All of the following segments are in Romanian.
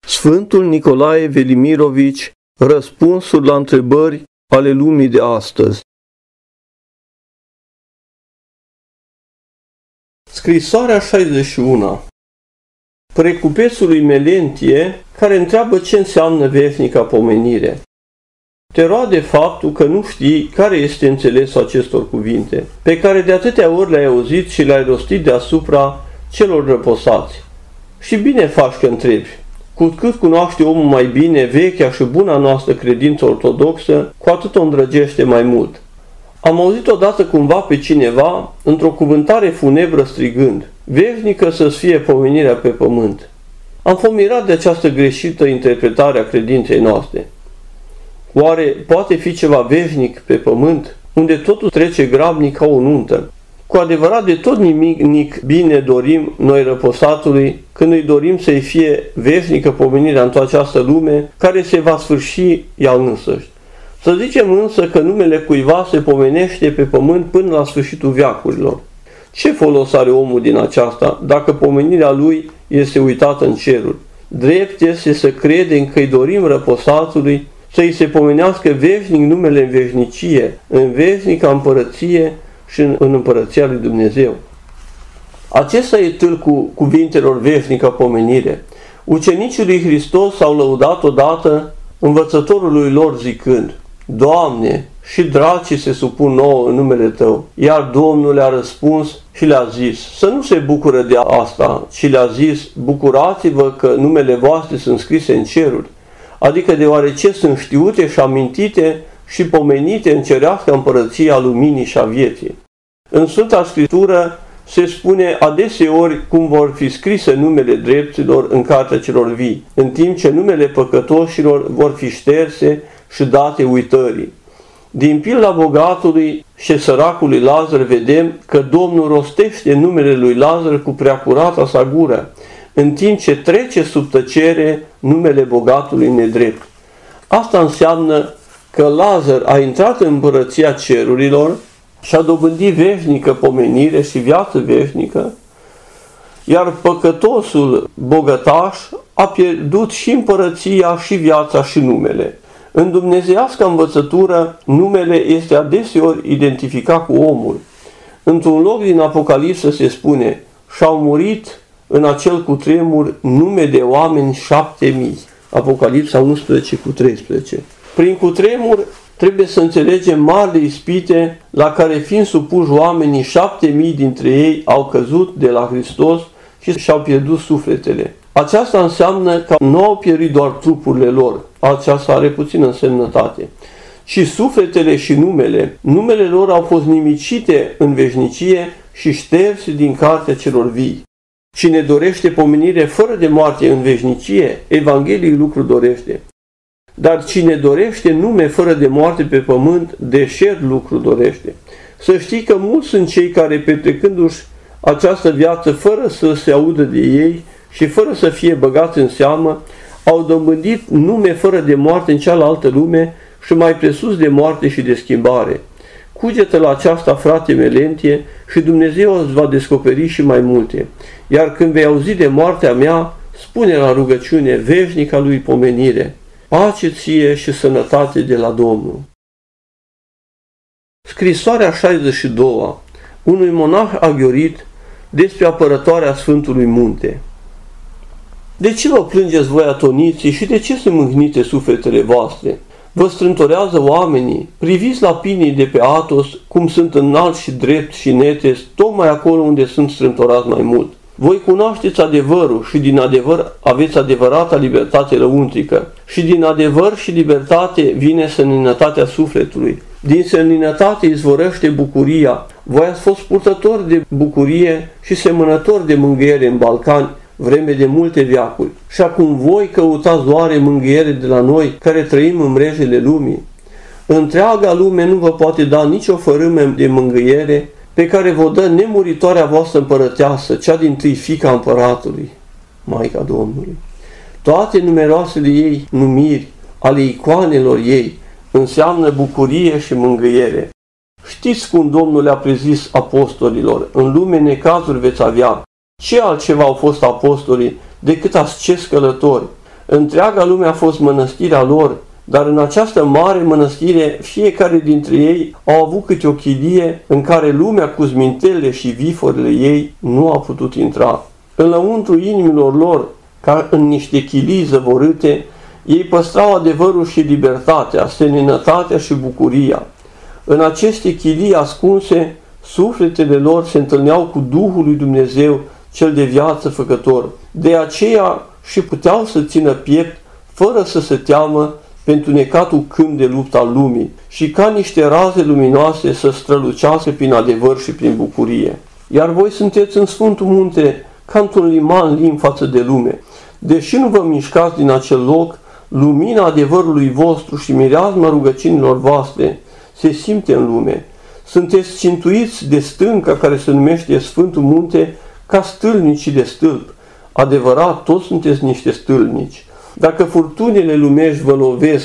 Sfântul Nicolae Velimirovici, răspunsuri la întrebări ale lumii de astăzi. Scrisoarea 61 Precupețului Melentie, care întreabă ce înseamnă veșnica pomenire. Te roade faptul că nu știi care este înțelesul acestor cuvinte, pe care de atâtea ori le-ai auzit și le-ai rostit deasupra celor răposați. Și bine faci că întrebi. Cu cât cunoaște omul mai bine vechea și buna noastră credință ortodoxă, cu atât o îndrăgește mai mult. Am auzit odată cumva pe cineva, într-o cuvântare funebră strigând, veșnică să-ți fie pomenirea pe pământ. Am fost mirat de această greșită interpretare a credinței noastre. Oare poate fi ceva veșnic pe pământ, unde totul trece grabnic ca o nuntă? Cu adevărat de tot nimic bine dorim noi răposatului, când îi dorim să-i fie veșnică pomenirea în toată această lume, care se va sfârși ea însăși. Să zicem însă că numele cuiva se pomenește pe pământ până la sfârșitul veacurilor. Ce folos are omul din aceasta, dacă pomenirea lui este uitată în ceruri? Drept este să credem că îi dorim răposatului să-i se pomenească veșnic numele în veșnicie, în veșnica împărăție și în împărăția lui Dumnezeu. Acesta e tâlcul cuvintelor veșnică pomenire. Ucenicii lui Hristos s-au lăudat odată învățătorului lor zicând, Doamne, și dracii se supun nouă în numele Tău. Iar Domnul le-a răspuns și le-a zis, să nu se bucură de asta, ci le-a zis, bucurați-vă că numele voastre sunt scrise în ceruri, adică deoarece sunt știute și amintite și pomenite în cerească împărăția luminii și a vieții. În Sfânta Scriptură se spune adeseori cum vor fi scrise numele dreptilor în cartea celor vii, în timp ce numele păcătoșilor vor fi șterse și date uitării. Din pilda bogatului și săracului Lazar vedem că Domnul rostește numele lui Lazar cu preacurata sa gură, în timp ce trece sub tăcere numele bogatului nedrept. Asta înseamnă că Lazar a intrat în împărăția cerurilor și a dobândit veșnică pomenire și viață veșnică, iar păcătosul bogătaș a pierdut și împărăția, și viața, și numele. În dumnezeiască învățătură, numele este adeseori identificat cu omul. Într-un loc din Apocalipsă se spune, și-au murit în acel cutremur nume de oameni 7000. Apocalipsa 11:13. Prin cutremur trebuie să înțelegem marile ispite la care fiind supuși oamenii 7000 dintre ei au căzut de la Hristos și și-au pierdut sufletele. Aceasta înseamnă că nu au pierit doar trupurile lor, aceasta are puțină însemnătate, ci sufletele și numele lor au fost nimicite în veșnicie și șterse din cartea celor vii. Cine dorește pomenire fără de moarte în veșnicie, Evangheliei lucru dorește. Dar cine dorește nume fără de moarte pe pământ, deșert lucru dorește. Să știi că mulți sunt cei care, petrecându-și această viață fără să se audă de ei și fără să fie băgați în seamă, au dobândit nume fără de moarte în cealaltă lume și mai presus de moarte și de schimbare. Cugetă la aceasta, frate Melentie, și Dumnezeu îți va descoperi și mai multe. Iar când vei auzi de moartea mea, spune la rugăciune veșnica lui pomenire, pace ție și sănătate de la Domnul. Scrisoarea 62 unui monah aghiorit despre apărătoarea Sfântului Munte. De ce vă plângeți voi atoniții și de ce sunt mâhnite sufletele voastre? Vă strântorează oamenii, priviți la pinii de pe Atos, cum sunt înalți și drept și netes, tocmai acolo unde sunt strântorați mai mult. Voi cunoașteți adevărul și din adevăr aveți adevărata libertate lăuntrică și din adevăr și libertate vine seninătatea sufletului. Din seninătate izvorăște bucuria. Voi ați fost purtători de bucurie și semănători de mângâiere în Balcani, vreme de multe veacuri. Și acum voi căutați oare mângâiere de la noi, care trăim în mrejele lumii? Întreaga lume nu vă poate da nicio fărâme de mângâiere pe care vă dă nemuritoarea voastră împărăteasă, cea dintâi fiica împăratului, Maica Domnului. Toate numeroasele ei numiri ale icoanelor ei înseamnă bucurie și mângâiere. Știți cum Domnul le-a prezis apostolilor, în lume necazuri veți avea. Ce altceva au fost apostolii decât asceți călători? Întreaga lume a fost mănăstirea lor, dar în această mare mănăstire fiecare dintre ei au avut câte o chilie în care lumea cu zmintelele și viforile ei nu a putut intra. În lăuntru inimilor lor, ca în niște chilii zăvorâte, ei păstrau adevărul și libertatea, seninătatea și bucuria. În aceste chilii ascunse, sufletele lor se întâlneau cu Duhul lui Dumnezeu, cel de viață făcător. De aceea și puteau să țină piept, fără să se teamă, pentru necatul câmp de luptă al lumii și ca niște raze luminoase să strălucească prin adevăr și prin bucurie. Iar voi sunteți în Sfântul Munte ca într-un liman lin față de lume. Deși nu vă mișcați din acel loc, lumina adevărului vostru și mireasma rugăciunilor voastre se simte în lume. Sunteți țintuiți de stânca care se numește Sfântul Munte ca stâlnicii de stâlp. Adevărat, toți sunteți niște stâlnici. Dacă furtunile lumești vă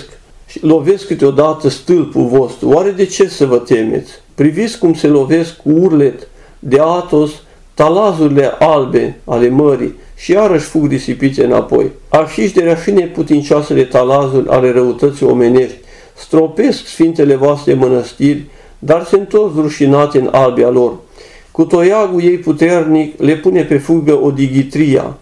lovesc câteodată stâlpul vostru, oare de ce să vă temeți? Priviți cum se lovesc cu urlet de Atos talazurile albe ale mării și iarăși fug risipite înapoi. Arhișderea și neputincioasele talazuri ale răutății omenești stropesc sfintele voastre mănăstiri, dar se întorc rușinate în albia lor. Cu toiagul ei puternic le pune pe fugă Odighitria.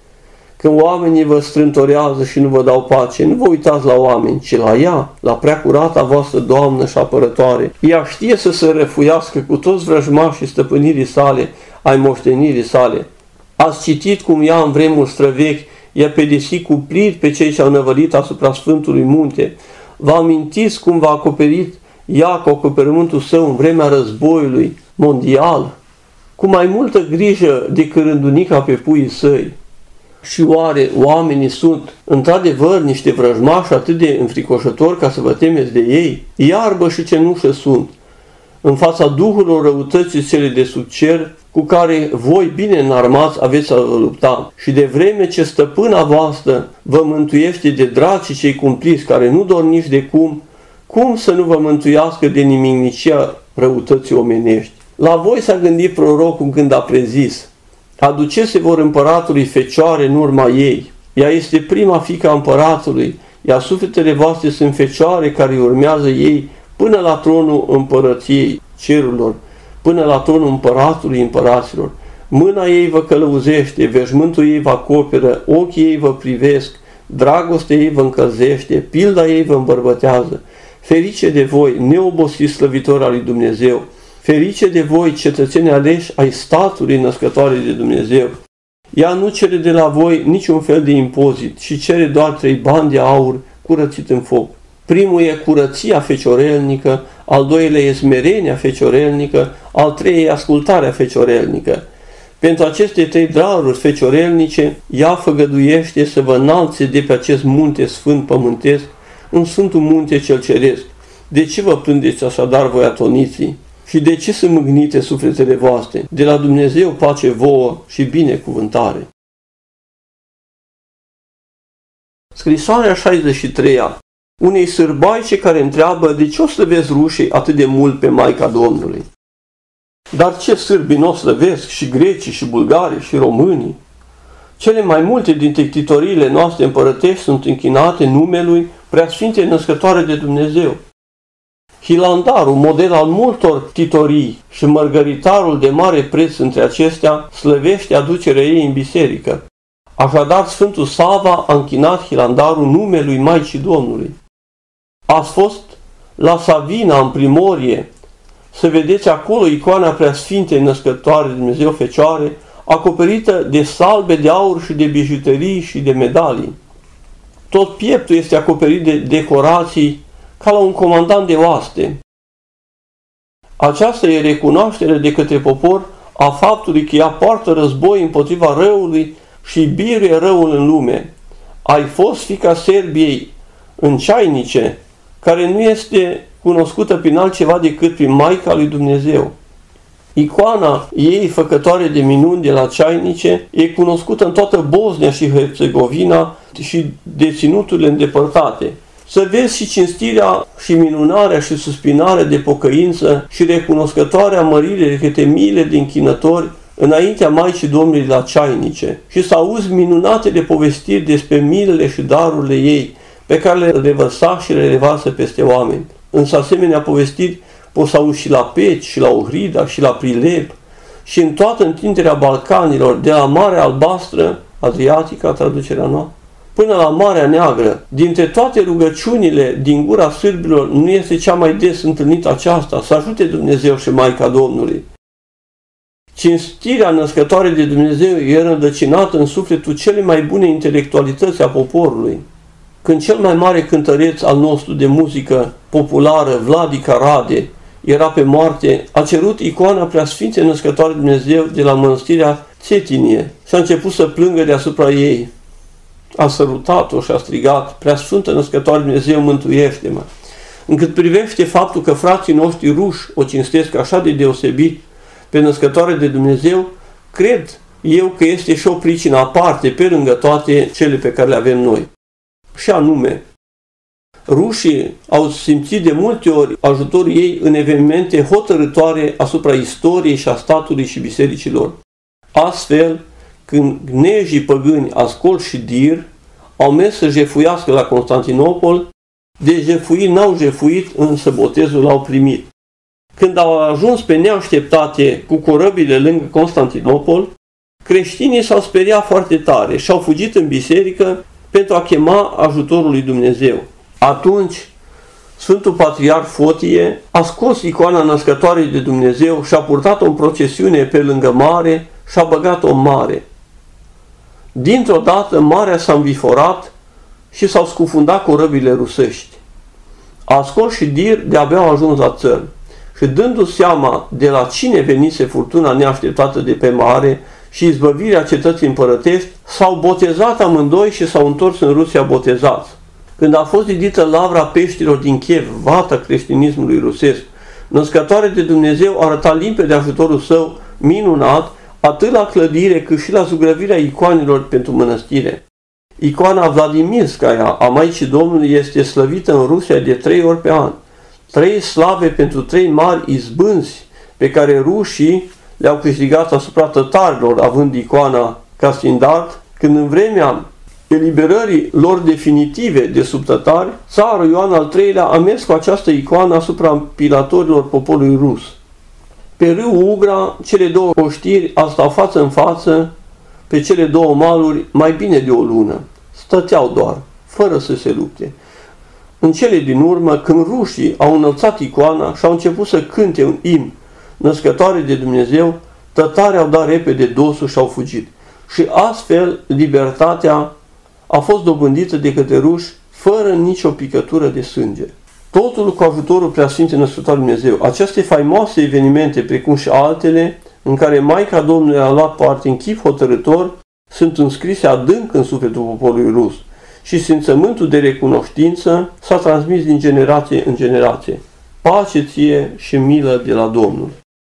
Când oamenii vă strântorează și nu vă dau pace, nu vă uitați la oameni, ci la ea, la preacurata voastră Doamnă și apărătoare. Ea știe să se răfuiască cu toți vrăjmașii stăpânirii sale, ai moștenirii sale. Ați citit cum ea în vremuri străvechi i-a pedepsit cumplit pe cei ce au năvălit asupra Sfântului Munte. Vă amintiți cum v-a acoperit ea cu acoperământul său în vremea războiului mondial, cu mai multă grijă decât rândunica pe puii săi. Și oare oamenii sunt într-adevăr niște vrăjmași atât de înfricoșători ca să vă temeți de ei? Iarbă și cenușă sunt, în fața duhurilor răutății cele de sub cer, cu care voi bine înarmați aveți să vă lupta. Și de vreme ce stăpâna voastră vă mântuiește de dracii cei cumpliți, care nu dor nici de cum să nu vă mântuiască de nimicnicia răutății omenești? La voi s-a gândit prorocul când a prezis: aduceți vor împăratului fecioare în urma ei. Ea este prima fiică a împăratului, iar sufletele voastre sunt fecioare care urmează ei până la tronul împărăției cerurilor, până la tronul împăratului împăraților. Mâna ei vă călăuzește, veșmântul ei vă acoperă, ochii ei vă privesc, dragostea ei vă încălzește, pilda ei vă îmbărbătează. Ferice de voi, neobosiți slăvitori al lui Dumnezeu! Ferice de voi, cetățeni aleși ai statului născătoare de Dumnezeu! Ea nu cere de la voi niciun fel de impozit și cere doar 3 bani de aur curățit în foc. Primul e curăția feciorelnică, al doilea e smerenia feciorelnică, al treilea e ascultarea feciorelnică. Pentru aceste 3 daruri feciorelnice, ea făgăduiește să vă înalțe de pe acest munte sfânt pământesc în Sfântul Munte cel Ceresc. De ce vă plângeți așadar voi atoniții? Și de ce sunt mâgnite sufletele voastre? De la Dumnezeu pace vouă și binecuvântare. Scrisoarea 63-a unei sârbaice care întreabă de ce o slăvesc rușii atât de mult pe Maica Domnului. Dar ce sârbii nu o slăvesc și grecii și bulgarii și românii? Cele mai multe dintre titoriile noastre împărătești sunt închinate numelui Preasfinte Născătoare de Dumnezeu. Hilandarul, model al multor titorii, și mărgăritarul de mare preț între acestea, slăvește aducerea ei în biserică. Așadar, Sfântul Sava a închinat hilandarul numelui Maicii Domnului. Ați fost la Savina, în Primorie, să vedeți acolo icoana Preasfintei Născătoare de Dumnezeu Fecioare, acoperită de salbe de aur și de bijuterii și de medalii. Tot pieptul este acoperit de decorații ca la un comandant de oaste. Aceasta e recunoașterea de către popor a faptului că ea poartă război împotriva răului și biruie răul în lume. Ai fost fiica Serbiei în Ceainice, care nu este cunoscută prin altceva decât prin Maica lui Dumnezeu. Icoana ei făcătoare de minuni de la Ceainice e cunoscută în toată Bosnia și Herțegovina și de ținuturile îndepărtate. Să vezi și cinstirea și minunarea și suspinarea de pocăință și recunoscătoarea măririi de câte miile de închinători înaintea Maicii Domnului la Ceainice și să auzi minunatele povestiri despre milele și darurile ei, pe care le revărsa și le revarsă peste oameni. Însă asemenea povestiri poți să auzi și la Peci, și la Ohrida, și la Prilep, și în toată întinderea Balcanilor, de la Marea Albastră, Adriatică, traducerea noastră, până la Marea Neagră. Dintre toate rugăciunile din gura sârbilor, nu este cea mai des întâlnită aceasta, să ajute Dumnezeu și Maica Domnului. Cinstirea născătoare de Dumnezeu e rădăcinată în sufletul cele mai bune intelectualități a poporului. Când cel mai mare cântăreț al nostru de muzică populară, Vladica Rade, era pe moarte, a cerut icoana Preasfinței Născătoare de Dumnezeu de la mănăstirea Țetinie și a început să plângă deasupra ei. A sărutat-o și a strigat: Preasfântă Născătoare de Dumnezeu, mântuiește-mă! Încât privește faptul că frații noștri ruși o cinstesc așa de deosebit pe Născătoare de Dumnezeu, cred eu că este și o pricină aparte pe lângă toate cele pe care le avem noi. Și anume, rușii au simțit de multe ori ajutorul ei în evenimente hotărâtoare asupra istoriei și a statului și bisericilor. Astfel, când gnejii păgâni Ascol și Dir au mers să jefuiască la Constantinopol, de jefui n-au jefuit, însă botezul l-au primit. Când au ajuns pe neașteptate cu corăbile lângă Constantinopol, creștinii s-au speriat foarte tare și au fugit în biserică pentru a chema ajutorul lui Dumnezeu. Atunci, Sfântul Patriarh Fotie a scos icoana Născătoarei de Dumnezeu și a purtat-o în procesiune pe lângă mare și a băgat-o în mare. Dintr-o dată, marea s-a înviforat și s-au scufundat corăbile rusești. Ascol și Dir de-abia au ajuns la țări și, dându-și seama de la cine venise furtuna neașteptată de pe mare și izbăvirea cetății împărătești, s-au botezat amândoi și s-au întors în Rusia botezați. Când a fost ridită lavra peștilor din Kiev, vata creștinismului rusesc, Născătoare de Dumnezeu arăta limpede ajutorul său minunat, atât la clădire cât și la zugrăvirea icoanelor pentru mănăstire. Icoana Vladimirskaya a Maicii Domnului este slăvită în Rusia de 3 ori pe an. 3 slave pentru 3 mari izbânzi pe care rușii le-au câștigat asupra tătarilor, având icoana ca standard, când în vremea eliberării lor definitive de sub tătari, țarul Ioan al III-lea a mers cu această icoană asupra împilatorilor poporului rus. Pe râul Ugra, cele două oștiri au stat față în față pe cele două maluri mai bine de o lună. Stăteau doar, fără să se lupte. În cele din urmă, când rușii au înălțat icoana și au început să cânte un imn, Născătoare de Dumnezeu, tătarii au dat repede dosul și au fugit. Și astfel, libertatea a fost dobândită de către ruși fără nicio picătură de sânge. Totul cu ajutorul Preasfinței Născătoare de Dumnezeu. Aceste faimoase evenimente, precum și altele, în care Maica Domnului a luat parte în chip hotărâtor, sunt înscrise adânc în sufletul poporului rus și simțământul de recunoștință s-a transmis din generație în generație. Pace ție și milă de la Domnul.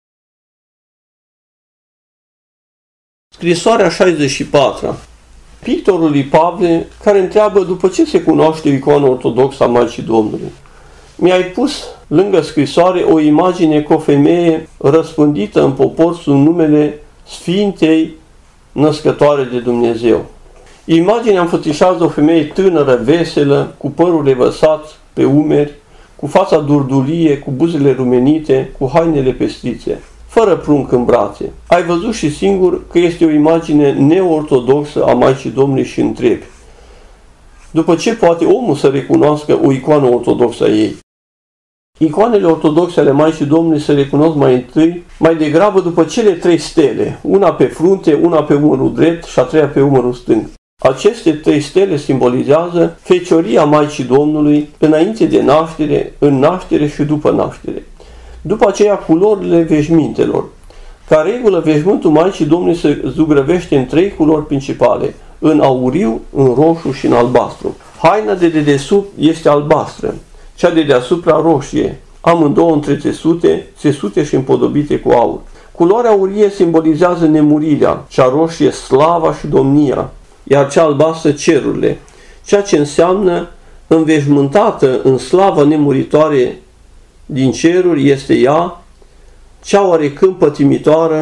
Scrisoarea 64-a. Pictorul lui Pavle, care întreabă după ce se cunoaște icoana ortodoxă a Maicii Domnului. Mi-ai pus lângă scrisoare o imagine cu o femeie răspândită în popor sub numele Sfintei Născătoare de Dumnezeu. Imaginea înfățișează o femeie tânără, veselă, cu părul revăsat pe umeri, cu fața durdulie, cu buzele rumenite, cu hainele pestrițe, fără prunc în brațe. Ai văzut și singur că este o imagine neortodoxă a Maicii Domnului și întrebi: după ce poate omul să recunoască o icoană ortodoxă a ei? Icoanele ortodoxe ale Maicii Domnului se recunosc mai degrabă după cele 3 stele, una pe frunte, una pe umărul drept și a 3-a pe umărul stâng. Aceste 3 stele simbolizează fecioria Maicii Domnului înainte de naștere, în naștere și după naștere. După aceea, culorile veșmintelor. Ca regulă, veșmântul Maicii Domnului se zugrăvește în 3 culori principale: în auriu, în roșu și în albastru. Haina de dedesubt este albastră, cea de deasupra roșie, amândouă între țesute și împodobite cu aur. Culoarea aurie simbolizează nemurirea, cea roșie slava și domnia, iar cea albastră cerurile, ceea ce înseamnă înveșmântată în slava nemuritoare din ceruri este ea, cea oarecând pătimitoare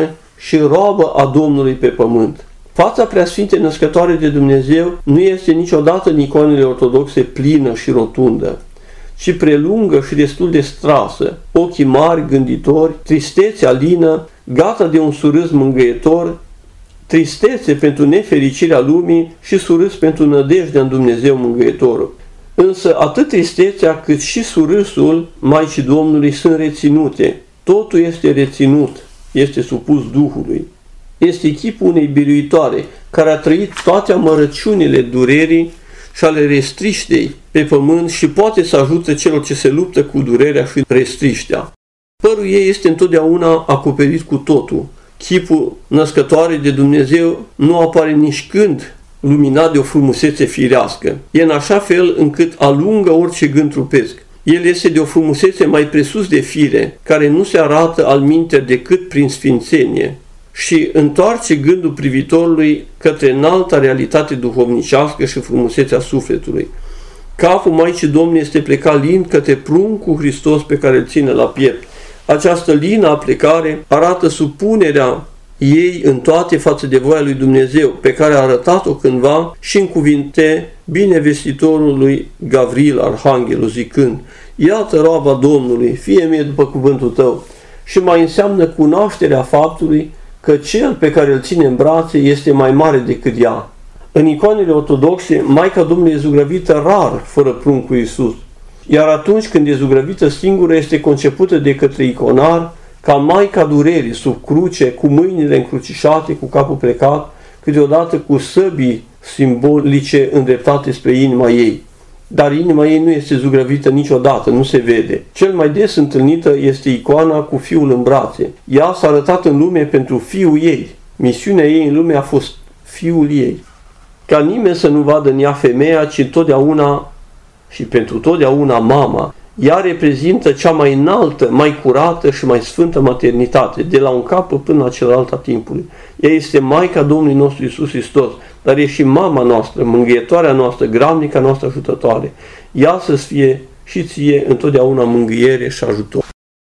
și roabă a Domnului pe pământ. Fața preasfinte născătoare de Dumnezeu nu este niciodată în icoanele ortodoxe plină și rotundă, ci prelungă și destul de strasă, ochii mari, gânditori, tristețea lină, gata de un surâs mângâietor, tristețe pentru nefericirea lumii și surâs pentru nădejdea în Dumnezeu mângâietorul. Însă atât tristețea cât și surâsul Maicii Domnului sunt reținute. Totul este reținut, este supus Duhului. Este chipul unei biruitoare care a trăit toate amărăciunile durerii și ale restriștei pe pământ și poate să ajute celor ce se luptă cu durerea și restriștea. Părul ei este întotdeauna acoperit cu totul. Chipul născătoare de Dumnezeu nu apare nici când luminat de o frumusețe firească. E în așa fel încât alungă orice gând trupesc. El este de o frumusețe mai presus de fire, care nu se arată al minteri decât prin sfințenie și întoarce gândul privitorului către înalta realitate duhovnicească și frumusețea sufletului. Capul Maicii Domnului este plecat lin către pruncul Hristos pe care îl ține la piept. Această lină aplecare arată supunerea ei în toate față de voia lui Dumnezeu, pe care a arătat-o cândva și în cuvinte binevestitorul lui Gavril, arhanghelul, zicând: iată roaba Domnului, fie mie după cuvântul tău. Și mai înseamnă cunoașterea faptului că cel pe care îl ține în brațe este mai mare decât ea. În icoanele ortodoxe, Maica Domnului e zugrăvită rar fără pruncul Iisus, iar atunci când e zugrăvită singură, este concepută de către iconar ca Maica Durerii, sub cruce, cu mâinile încrucișate, cu capul plecat, câteodată cu săbii simbolice îndreptate spre inima ei. Dar inima ei nu este zugrăvită niciodată, nu se vede. Cel mai des întâlnită este icoana cu Fiul în brațe. Ea s-a arătat în lume pentru Fiul ei. Misiunea ei în lume a fost Fiul ei. Ca nimeni să nu vadă în ea femeia, ci totdeauna și pentru totdeauna mama. Ea reprezintă cea mai înaltă, mai curată și mai sfântă maternitate, de la un capăt până la celălalt a timpului. Ea este Maica Domnului nostru Iisus Hristos, dar e și mama noastră, mângâietoarea noastră, gramnica noastră ajutătoare. Ea să-ți fie și ție întotdeauna mângâiere și ajutor.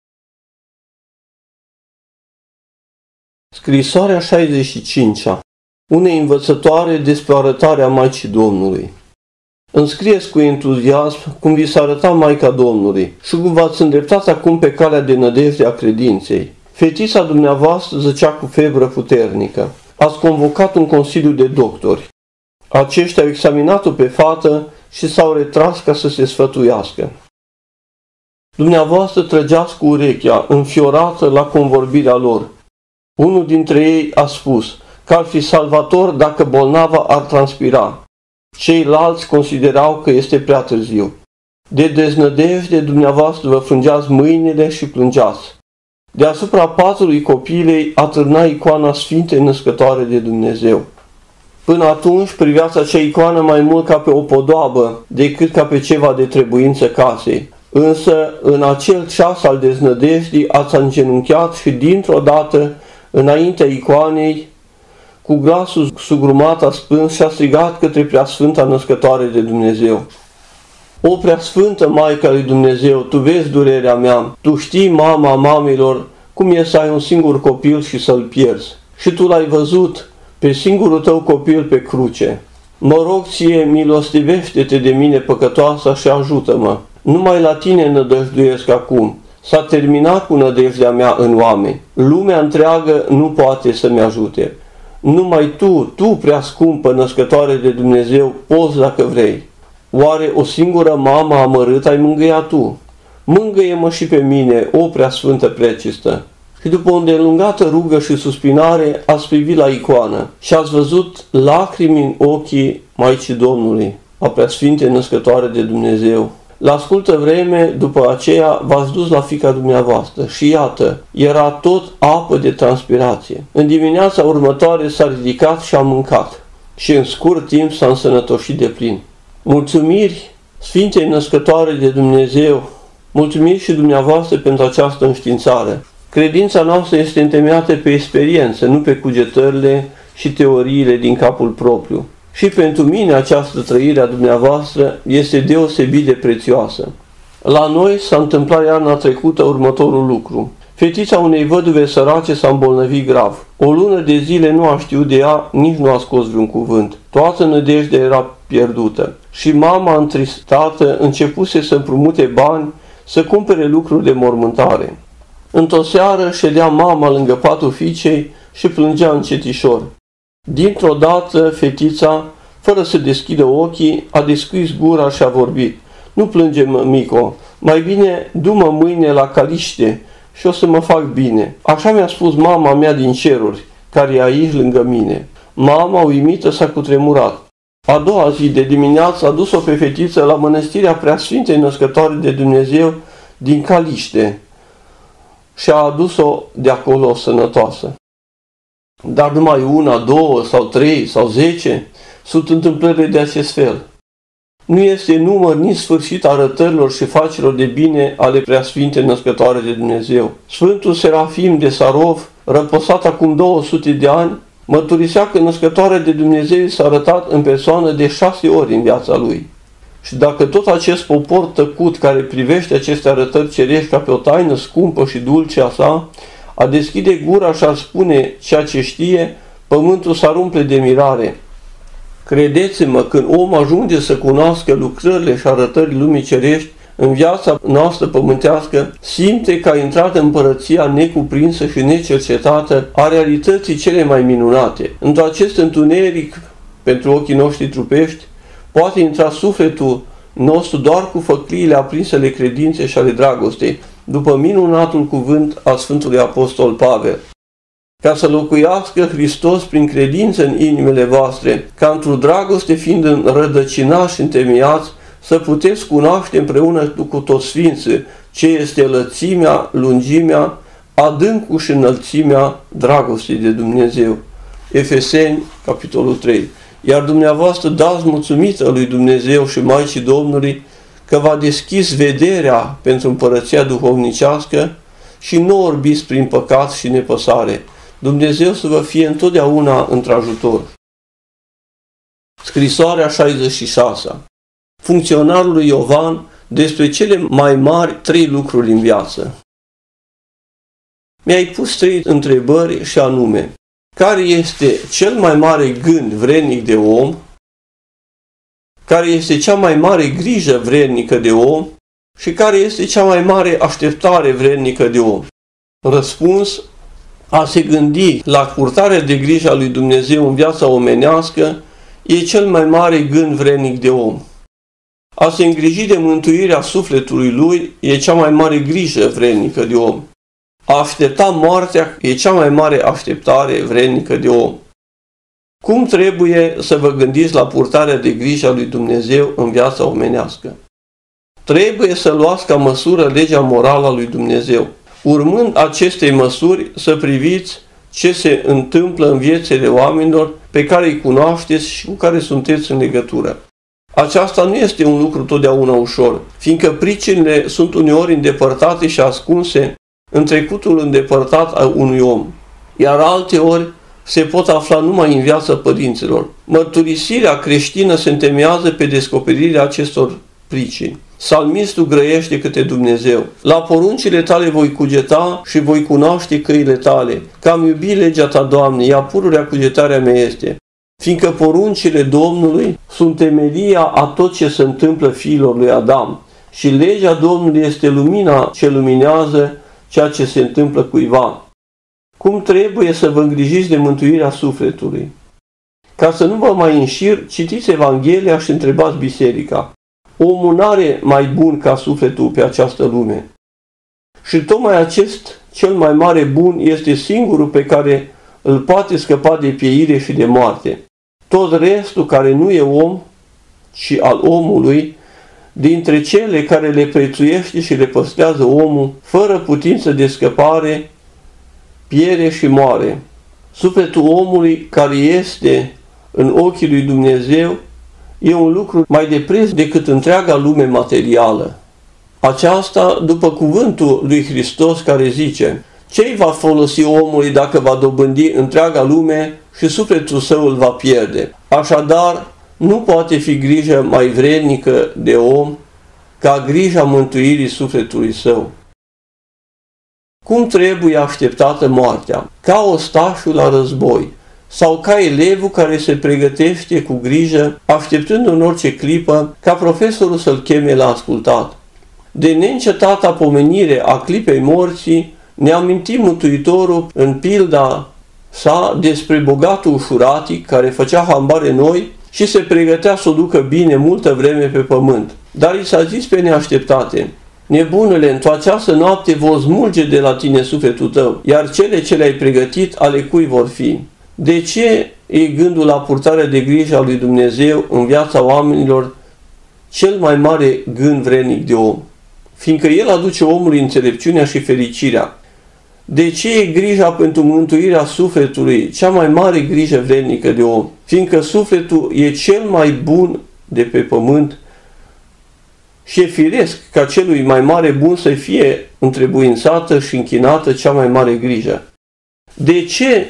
Scrisoarea 65-a. Unei învățătoare despre arătarea Maicii Domnului. Înscrieți cu entuziasm cum vi s-a arătat Maica Domnului și cum v-ați îndreptat acum pe calea de nădejde a credinței. Fetița dumneavoastră zăcea cu febră puternică. Ați convocat un consiliu de doctori. Aceștia au examinat-o pe fată și s-au retras ca să se sfătuiască. Dumneavoastră trăgeați cu urechea, înfiorată la convorbirea lor. Unul dintre ei a spus că ar fi salvator dacă bolnava ar transpira. Ceilalți considerau că este prea târziu. De deznădejde dumneavoastră vă frângeați mâinile și plângeați. Deasupra patului copilei atârna icoana Sfintei Născătoare de Dumnezeu. Până atunci priveați acea icoană mai mult ca pe o podoabă decât ca pe ceva de trebuință casei. Însă, în acel ceas al deznădejdii ați îngenunchiat și dintr-o dată, înaintea icoanei, cu glasul sugrumat a spâns și a strigat către Preasfânta Născătoare de Dumnezeu. O Preasfântă Maica lui Dumnezeu, tu vezi durerea mea, tu știi, mama mamelor, cum e să ai un singur copil și să-l pierzi. Și tu l-ai văzut pe singurul tău copil pe cruce. Mă rog ție, milostivește-te de mine păcătoasă și ajută-mă. Numai la tine nădăjduiesc acum. S-a terminat cu nădejdea mea în oameni. Lumea întreagă nu poate să-mi ajute. Numai tu, prea scumpă născătoare de Dumnezeu, poți dacă vrei. Oare o singură mamă amărât ai mângâiat tu? Mângâie-mă și pe mine, o Preasfântă Precistă. Și după o îndelungată rugă și suspinare, ați privit la icoană și ați văzut lacrimi în ochii Maicii Domnului, a Preasfintei Născătoare de Dumnezeu. La scurtă vreme, după aceea, v-ați dus la fiica dumneavoastră și iată, era tot apă de transpirație. În dimineața următoare s-a ridicat și a mâncat și în scurt timp s-a însănătoșit de plin. Mulțumiri Sfintei Născătoare de Dumnezeu, mulțumiri și dumneavoastră pentru această înștiințare. Credința noastră este întemeiată pe experiență, nu pe cugetările și teoriile din capul propriu. Și pentru mine această trăire a dumneavoastră este deosebit de prețioasă. La noi s-a întâmplat iarna trecută următorul lucru. Fetița unei văduve sărace s-a îmbolnăvit grav. O lună de zile nu a știut de ea, nici nu a scos vreun cuvânt. Toată nădejdea era pierdută. Și mama, întristată, începuse să împrumute bani, să cumpere lucruri de mormântare. Într-o seară ședea mama lângă patul fiicei și plângea încetișor. Dintr-o dată, fetița, fără să deschidă ochii, a deschis gura și a vorbit. Nu plânge, mămico, mai bine du-mă mâine la caliște și o să mă fac bine. Așa mi-a spus mama mea din ceruri, care e aici lângă mine. Mama, uimită, s-a cutremurat. A doua zi de dimineață a dus-o pe fetiță la mănăstirea Preasfintei Născătoare de Dumnezeu din Caliște și a adus-o de acolo sănătoasă. Dar numai una, două sau trei sau 10 sunt întâmplările de acest fel. Nu este număr nici sfârșit arătărilor și facerilor de bine ale Preasfintei Născătoare de Dumnezeu. Sfântul Serafim de Sarov, răposat acum 200 de ani, mărturisea că Născătoarea de Dumnezeu s-a arătat în persoană de 6 ori în viața lui. Și dacă tot acest popor tăcut care privește aceste arătări cerești ca pe o taină scumpă și dulce a sa, a deschide gura și ar spune ceea ce știe, pământul s-ar umple de mirare. Credeți-mă, când om ajunge să cunoască lucrările și arătările lumii cerești, în viața noastră pământească, simte că a intrat în împărăția necuprinsă și necercetată a realității cele mai minunate. Într acest întuneric, pentru ochii noștri trupești, poate intra sufletul nostru doar cu făcliile aprinse ale credinței și ale dragostei, după minunatul cuvânt al Sfântului Apostol Pavel. Ca să locuiască Hristos prin credință în inimile voastre, ca într-o dragoste fiind înrădăcinați și întemeiați, să puteți cunoaște împreună cu toți sfinții ce este lățimea, lungimea, adâncul și înălțimea dragostei de Dumnezeu. Efeseni, capitolul 3. Iar dumneavoastră dați mulțumită lui Dumnezeu și Maicii Domnului că v-a deschis vederea pentru împărăția duhovnicească și nu orbiți prin păcat și nepăsare. Dumnezeu să vă fie întotdeauna într-ajutor. Scrisoarea 66. Funcționarului Iovan despre cele mai mari 3 lucruri în viață. Mi-ai pus 3 întrebări și anume: care este cel mai mare gând vrednic de om? Care este cea mai mare grijă vrednică de om? Și care este cea mai mare așteptare vrednică de om? Răspuns: a se gândi la purtarea de grijă a lui Dumnezeu în viața omenească e cel mai mare gând vrednic de om. A se îngriji de mântuirea sufletului lui e cea mai mare grijă vrednică de om. A aștepta moartea e cea mai mare așteptare vrednică de om. Cum trebuie să vă gândiți la purtarea de grijă a lui Dumnezeu în viața omenească? Trebuie să luați ca măsură legea morală a lui Dumnezeu. Urmând acestei măsuri, să priviți ce se întâmplă în viețile oamenilor pe care îi cunoașteți și cu care sunteți în legătură. Aceasta nu este un lucru totdeauna ușor, fiindcă pricinile sunt uneori îndepărtate și ascunse în trecutul îndepărtat al unui om, iar alteori se pot afla numai în viața părinților. Mărturisirea creștină se întemeiază pe descoperirea acestor pricini. Psalmistul grăiește către Dumnezeu: la poruncile tale voi cugeta și voi cunoaște căile tale, că am iubit legea ta, Doamne, ea pururea cugetarea mea este. Fiindcă poruncile Domnului sunt temelia a tot ce se întâmplă fiilor lui Adam și legea Domnului este lumina ce luminează ceea ce se întâmplă cuiva. Cum trebuie să vă îngrijiți de mântuirea sufletului? Ca să nu vă mai înșir, citiți Evanghelia și întrebați biserica. Omul n-are mai bun ca sufletul pe această lume. Și tocmai acest cel mai mare bun este singurul pe care îl poate scăpa de pieire și de moarte. Tot restul care nu e om, ci al omului, dintre cele care le prețuiește și le păstrează omul, fără putință de scăpare, pierde și moare. Sufletul omului care este în ochii lui Dumnezeu e un lucru mai de preț decât întreaga lume materială. Aceasta după cuvântul lui Hristos care zice: ce-i va folosi omului dacă va dobândi întreaga lume și sufletul său îl va pierde? Așadar, nu poate fi grijă mai vrednică de om ca grija mântuirii sufletului său. Cum trebuie așteptată moartea? Ca ostașul la război sau ca elevul care se pregătește cu grijă, așteptând în orice clipă ca profesorul să-l cheme la ascultat. De neîncetata pomenire a clipei morții ne amintim Mântuitorul în pilda sa despre bogatul ușuratic care făcea hambare noi și se pregătea să o ducă bine multă vreme pe pământ. Dar i s-a zis pe neașteptate: nebunule, într-o această noapte vor smulge de la tine sufletul tău, iar cele ce le-ai pregătit ale cui vor fi? De ce e gândul la purtarea de grijă a lui Dumnezeu în viața oamenilor cel mai mare gând vrednic de om? Fiindcă El aduce omului înțelepciunea și fericirea. De ce e grija pentru mântuirea sufletului cea mai mare grijă vrednică de om? Fiindcă sufletul e cel mai bun de pe pământ și e firesc ca celui mai mare bun să fie întrebuințată și închinată cea mai mare grijă. De ce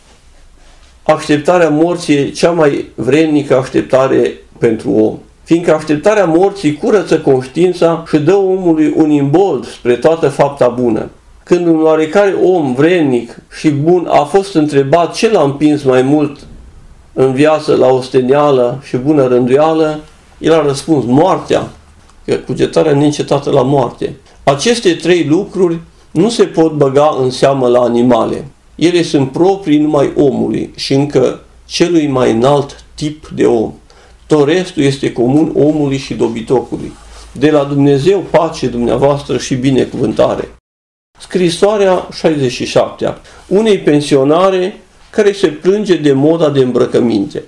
așteptarea morții e cea mai vrednică așteptare pentru om? Fiindcă așteptarea morții curăță conștiința și dă omului un imbold spre toată fapta bună. Când un oarecare om vrednic și bun a fost întrebat ce l-a împins mai mult în viață la osteneală și bună rânduială, el a răspuns: moartea, că cugetarea neîncetată la moarte. Aceste trei lucruri nu se pot băga în seamă la animale. Ele sunt proprii numai omului și încă celui mai înalt tip de om. Tot restul este comun omului și dobitocului. De la Dumnezeu pace dumneavoastră și binecuvântare. Scrisoarea 67-a unei pensionare care se plânge de moda de îmbrăcăminte.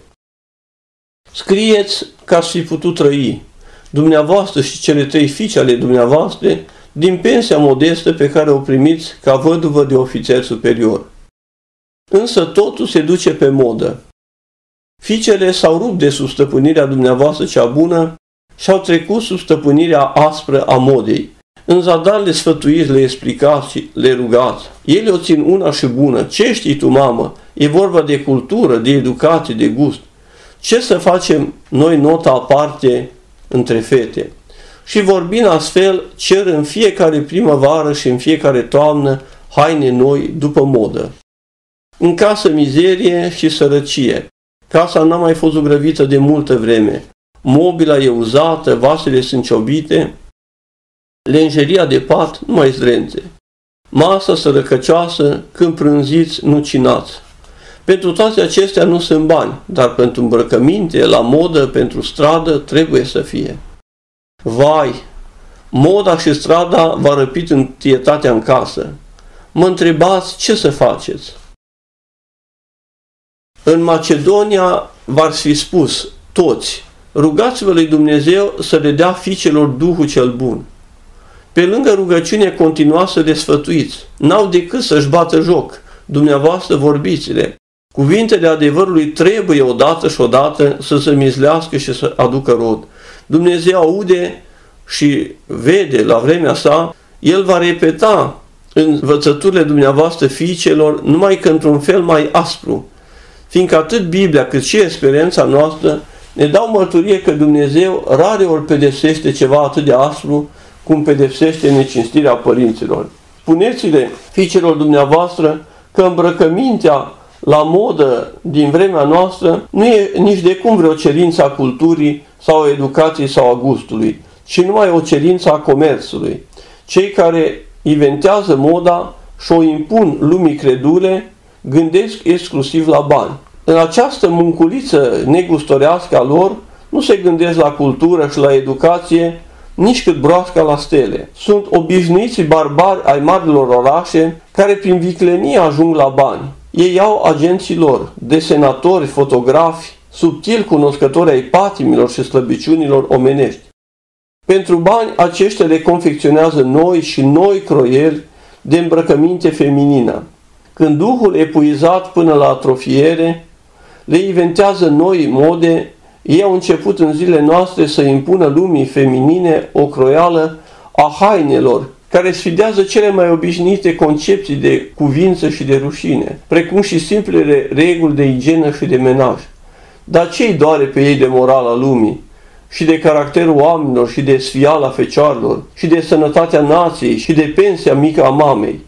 Scrieți ca să fi putut trăi, dumneavoastră și cele trei fiice ale dumneavoastră, din pensia modestă pe care o primiți ca văduvă de ofițer superior. Însă totul se duce pe modă. Fiicele s-au rupt de sub stăpânirea dumneavoastră cea bună și au trecut sub stăpânirea aspră a modei. În zadar le sfătuiți, le explicați și le rugați. Ele o țin una și bună. Ce știi tu, mamă? E vorba de cultură, de educație, de gust. Ce să facem noi nota aparte între fete? Și vorbind astfel, cer în fiecare primăvară și în fiecare toamnă haine noi după modă. În casă mizerie și sărăcie. Casa n-a mai fost zugrăvită de multă vreme. Mobila e uzată, vasele sunt ciobite, lenjeria de pat nu mai zdrențe. Masa sărăcăcioasă, când prânziți, nu cinați. Pentru toate acestea nu sunt bani, dar pentru îmbrăcăminte, la modă, pentru stradă, trebuie să fie. Vai! Moda și strada v-a răpit întietatea în casă. Mă întrebați ce să faceți. În Macedonia v-ar fi spus, toți, rugați-vă lui Dumnezeu să le dea fiicelor Duhul cel bun. Pe lângă rugăciune continuați să le sfătuiți. N-au decât să-și bată joc. Dumneavoastră vorbiți-le. Cuvintele adevărului trebuie odată și odată să se mizlească și să aducă rod. Dumnezeu aude și vede la vremea sa. El va repeta învățăturile dumneavoastră fiicelor numai că într-un fel mai aspru. Fiindcă atât Biblia cât și experiența noastră ne dau mărturie că Dumnezeu rareori pedepsește ceva atât de aspru cum pedepsește necinstirea părinților. Spuneți-le fiicelor dumneavoastră că îmbrăcămintea la modă din vremea noastră nu e nici de cum vreo cerință a culturii sau a educației sau a gustului, ci numai o cerință a comerțului. Cei care inventează moda și o impun lumii credule gândesc exclusiv la bani. În această munculiță negustorească a lor nu se gândesc la cultură și la educație, nici cât broasca la stele. Sunt obișnuiții barbari ai marilor orașe care prin viclenie ajung la bani. Ei au agenții lor, desenatori, fotografi, subtil cunoscători ai patimilor și slăbiciunilor omenești. Pentru bani aceștia le confecționează noi și noi croieri de îmbrăcăminte feminină. Când Duhul epuizat până la atrofiere le inventează noi mode, ei au început în zilele noastre să impună lumii feminine o croială a hainelor, care sfidează cele mai obișnuite concepții de cuvință și de rușine, precum și simplele reguli de igienă și de menaj. Dar ce-i doare pe ei de morala lumii, și de caracterul oamenilor, și de sfiala fecioarelor, și de sănătatea nației, și de pensia mică a mamei?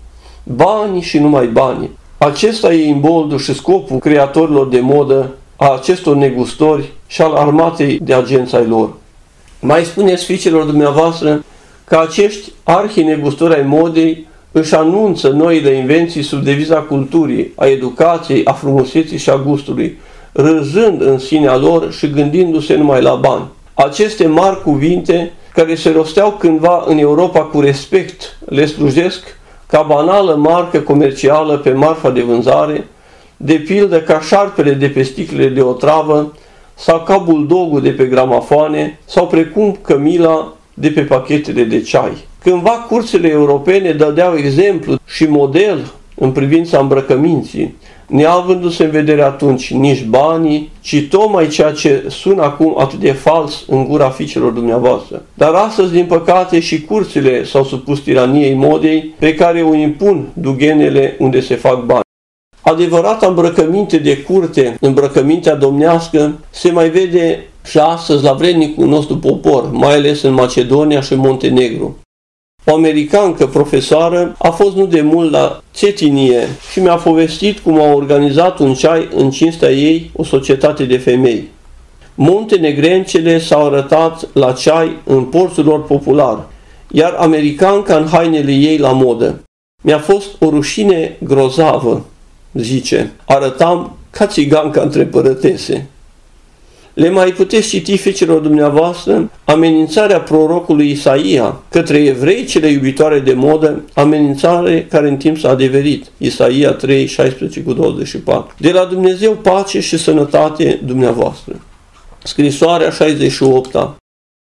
Banii și numai banii. Acesta e imboldul și scopul creatorilor de modă, a acestor negustori și al armatei de agenți ai lor. Mai spuneți fiicelor dumneavoastră că acești arhinegustori ai modei își anunță noile invenții sub deviza culturii, a educației, a frumuseții și a gustului, râzând în sinea lor și gândindu-se numai la bani. Aceste mari cuvinte, care se rosteau cândva în Europa cu respect, le slujesc ca banală marcă comercială pe marfa de vânzare, de pildă ca șarpele de pe sticlele de otravă sau ca buldogul de pe gramafoane sau precum cămila de pe pachetele de ceai. Cândva curțile europene dădeau exemplu și model în privința îmbrăcăminții, neavându-se în vedere atunci nici banii, ci tocmai ceea ce sună acum atât de fals în gura fiicelor dumneavoastră. Dar astăzi, din păcate, și curțile s-au supus tiraniei modei pe care o impun dughenele unde se fac bani. Adevărata îmbrăcăminte de curte, îmbrăcămintea domnească, se mai vede și astăzi la vrednicul nostru popor, mai ales în Macedonia și Montenegru. O americancă profesoară a fost nu de mult la Cetinje și mi-a povestit cum a organizat un ceai în cinstea ei o societate de femei. Montenegrencele s-au arătat la ceai în porțul lor popular, iar americanca în hainele ei la modă. Mi-a fost o rușine grozavă, zice, arătam ca țiganca între părătese. Le mai puteți citi fiicelor dumneavoastră amenințarea prorocului Isaia către evrei cele iubitoare de modă, amenințare care în timp s-a adeverit. Isaia 3, 16-24. De la Dumnezeu pace și sănătate dumneavoastră. Scrisoarea 68-a.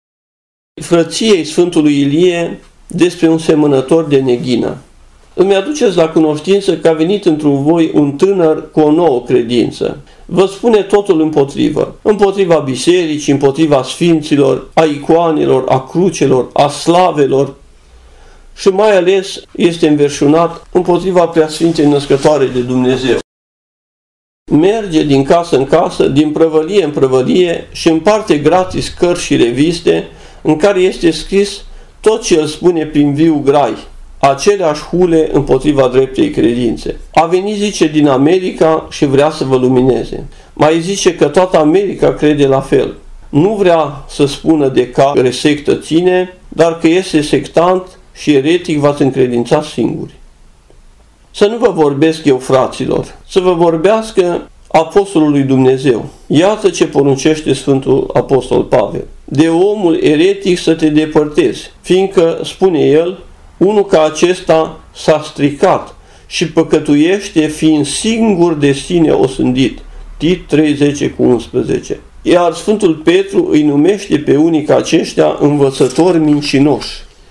Frăției Sfântului Ilie despre un semănător de neghină. Îmi aduceți la cunoștință că a venit într-un voi un tânăr cu o nouă credință. Vă spune totul împotriva bisericii, împotriva sfinților, a icoanelor, a crucelor, a slavelor și mai ales este înverșunat împotriva Preasfintei Născătoare de Dumnezeu. Merge din casă în casă, din prăvălie în prăvălie și împarte gratis cărți și reviste în care este scris tot ce el spune prin viu grai, aceleași hule împotriva dreptei credințe. A venit, zice, din America și vrea să vă lumineze. Mai zice că toată America crede la fel. Nu vrea să spună de care sectă ține, dar că este sectant și eretic v-ați încredințat singuri. Să nu vă vorbesc eu, fraților, să vă vorbească Apostolul lui Dumnezeu. Iată ce poruncește Sfântul Apostol Pavel. De omul eretic să te depărtezi, fiindcă, spune el, unul ca acesta s-a stricat și păcătuiește fiind singur de sine osândit. Tit 3:10-11. Iar Sfântul Petru îi numește pe unii ca aceștia învățători mincinoși,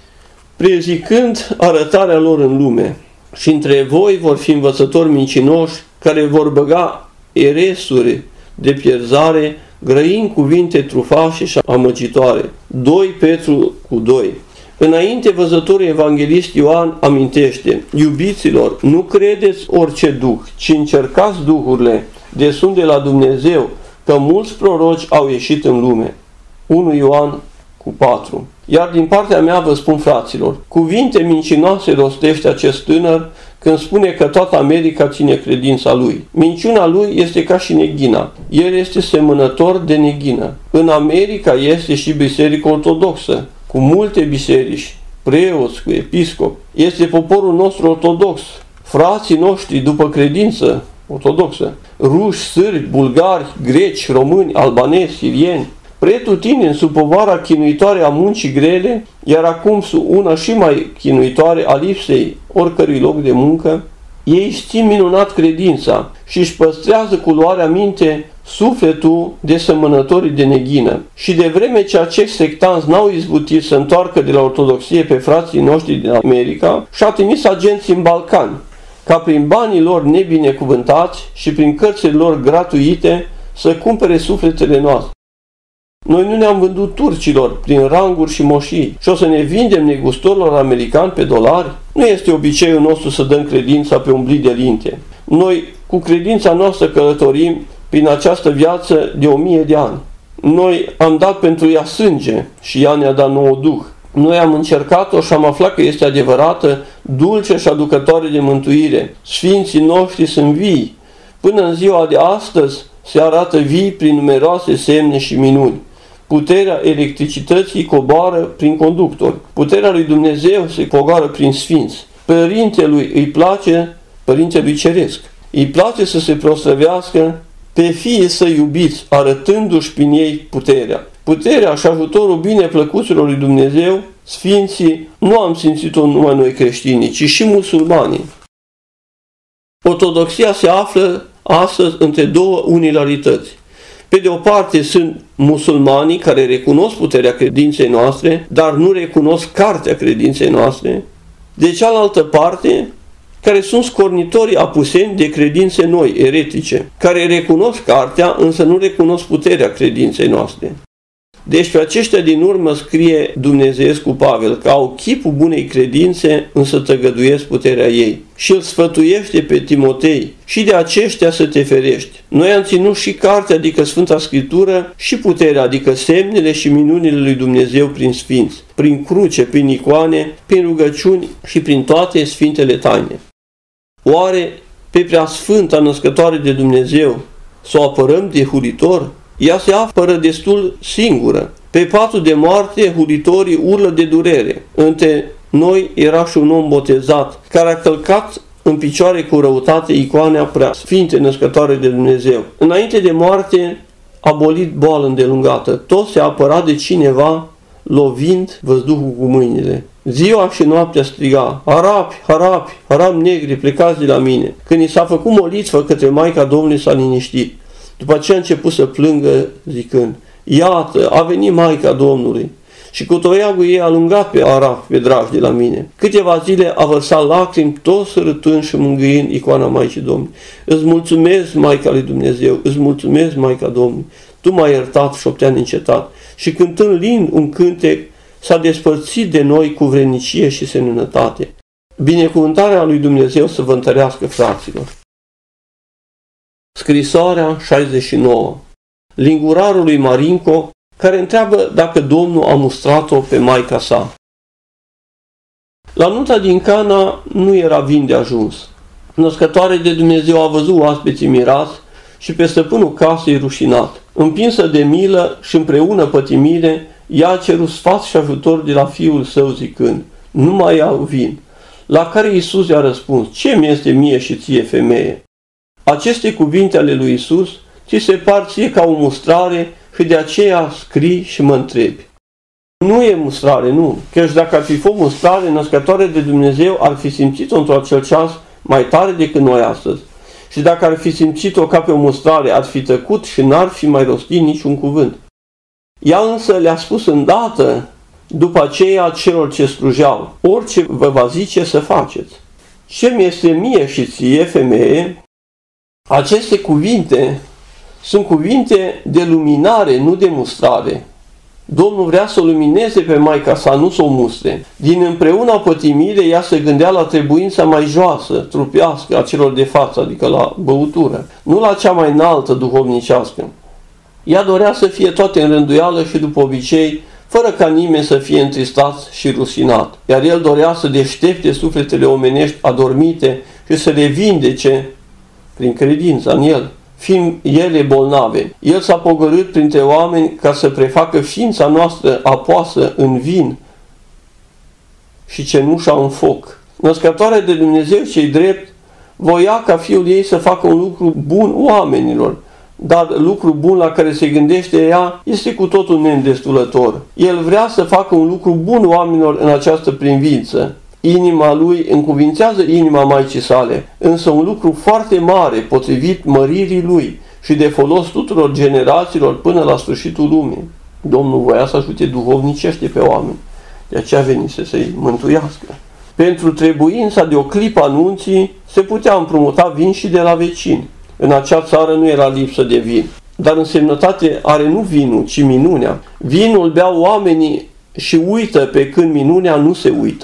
prezicând arătarea lor în lume. Și între voi vor fi învățători mincinoși care vor băga eresuri de pierzare, grăind cuvinte trufașe și amăgitoare. 2 Petru 2. Înainte, văzătorul evanghelist Ioan amintește: iubiților, nu credeți orice duh, ci încercați duhurile de sunt de la Dumnezeu, că mulți proroci au ieșit în lume. 1 Ioan 4. Iar din partea mea vă spun, fraților, cuvinte mincinoase rostește acest tânăr când spune că toată America ține credința lui. Minciuna lui este ca și neghina. El este semănător de neghină. În America este și biserică ortodoxă, cu multe biserici, preoți, cu episcop. Este poporul nostru ortodox, frații noștri după credință ortodoxă, ruși, sârbi, bulgari, greci, români, albanezi, sirieni, pretutindeni sub povara chinuitoare a muncii grele, iar acum sub una și mai chinuitoare a lipsei oricărui loc de muncă, ei își țin minunat credința și își păstrează cu luarea minte sufletul de semănătorii de neghină. Și de vreme ce acești sectanți n-au izbutit să întoarcă de la ortodoxie pe frații noștri din America, și-a trimis agenții în Balcani, ca prin banii lor nebinecuvântați și prin cărțile lor gratuite să cumpere sufletele noastre. Noi nu ne-am vândut turcilor prin ranguri și moșii și o să ne vindem negustorilor americani pe dolari? Nu este obiceiul nostru să dăm credința pe un blid de linte. Noi cu credința noastră călătorim prin această viață de 1000 de ani. Noi am dat pentru ea sânge și ea ne-a dat nouă duh. Noi am încercat-o și am aflat că este adevărată, dulce și aducătoare de mântuire. Sfinții noștri sunt vii. Până în ziua de astăzi se arată vii prin numeroase semne și minuni. Puterea electricității coboară prin conductori. Puterea lui Dumnezeu se coboară prin sfinți. Părintelui îi place, Părintelui Ceresc, îi place să se proslăvească pe fiii săi iubiți, arătându-și prin ei puterea. Puterea și ajutorul bineplăcuților lui Dumnezeu, sfinții, nu am simțit-o numai noi creștinii, ci și musulmanii. Ortodoxia se află astăzi între două unilarități. Pe de o parte sunt musulmanii care recunosc puterea credinței noastre, dar nu recunosc cartea credinței noastre. De cealaltă parte, care sunt scornitorii apuseni de credințe noi, eretice, care recunosc cartea, însă nu recunosc puterea credinței noastre. Deci pe aceștia din urmă scrie Dumnezeescu Pavel că au chipul bunei credințe, însă tăgăduiesc puterea ei. Și îl sfătuiește pe Timotei și de aceștia să te ferești. Noi am ținut și cartea, adică Sfânta Scriptură, și puterea, adică semnele și minunile lui Dumnezeu prin sfinți, prin cruce, prin icoane, prin rugăciuni și prin toate sfintele taine. Oare pe Preasfânta Născătoare de Dumnezeu să o apărăm de huritor? Ea se apără destul singură. Pe patul de moarte, huritorii urlă de durere. Între noi era și un om botezat, care a călcat în picioare cu răutate icoana Preasfinte Născătoare de Dumnezeu. Înainte de moarte a bolit boală îndelungată. Tot se apăra de cineva, lovind văzduhul cu mâinile. Ziua și noaptea striga: harapi, harapi, harapi negri, plecați de la mine. Când i s-a făcut molitvă către Maica Domnului, s-a liniștit. După aceea a început să plângă zicând: iată, a venit Maica Domnului. Și cu toiagul ei a alungat pe arapi, pe dragi de la mine. Câteva zile a vărsat lacrimi, tot sărătând și mângâind icoana Maicii Domnului. Îți mulțumesc, Maica lui Dumnezeu, îți mulțumesc, Maica Domnului. Tu m-ai iertat, șoptea neîncetat. Și cântând lind un cântec, s-a despărțit de noi cu vrednicie și seninătate. Binecuvântarea lui Dumnezeu să vă întărească, fraților. Scrisoarea 69. Lingurarul lui Marinco, care întreabă dacă Domnul a mustrat-o pe maica sa. La nunta din Cana nu era vin de ajuns. Născătoare de Dumnezeu a văzut oaspeții mirați și pe stăpânul casei rușinat. Împinsă de milă și împreună pătimire, ea a cerut sfat și ajutor de la fiul său zicând: nu mai iau vin. La care Iisus i-a răspuns: ce mi este mie și ție, femeie? Aceste cuvinte ale lui Iisus ți se par ție ca o mustrare și de aceea scrii și mă întrebi. Nu e mustrare, nu, căci dacă ar fi fost mustrare, Născătoare de Dumnezeu ar fi simțit-o într-o acel ceas mai tare decât noi astăzi. Și dacă ar fi simțit-o ca pe o mustrare, ar fi tăcut și n-ar fi mai rostit niciun cuvânt. Ea însă le-a spus îndată, după aceea celor ce slujeau: orice vă va zice să faceți. Ce mi este mie și ție, femeie? Aceste cuvinte sunt cuvinte de luminare, nu de mustrare. Domnul vrea să o lumineze pe maica sa, nu să o mustre. Din împreună pătimire, ea se gândea la trebuința mai joasă, trupească, a celor de față, adică la băutură, nu la cea mai înaltă duhovnicească. Ea dorea să fie toate în rânduială și după obicei, fără ca nimeni să fie întristat și rușinat. Iar el dorea să deștepte sufletele omenești adormite și să le vindece prin credința în el, fiind ele bolnave. El s-a pogorât printre oameni ca să prefacă ființa noastră apoasă în vin și cenușa în foc. Născătoarea de Dumnezeu cei drept voia ca fiul ei să facă un lucru bun oamenilor, dar lucru bun la care se gândește ea este cu totul neîndestulător. El vrea să facă un lucru bun oamenilor în această privință. Inima lui încuvințează inima Maicii sale, însă un lucru foarte mare, potrivit măririi lui și de folos tuturor generațiilor până la sfârșitul lumii. Domnul voia să ajute duhovnicește pe oameni, de aceea venise să-i mântuiască. Pentru trebuința de o clipă anunții se putea împrumuta vin și de la vecini. În acea țară nu era lipsă de vin, dar însemnătate are nu vinul, ci minunea. Vinul beau oamenii și uită, pe când minunea nu se uită.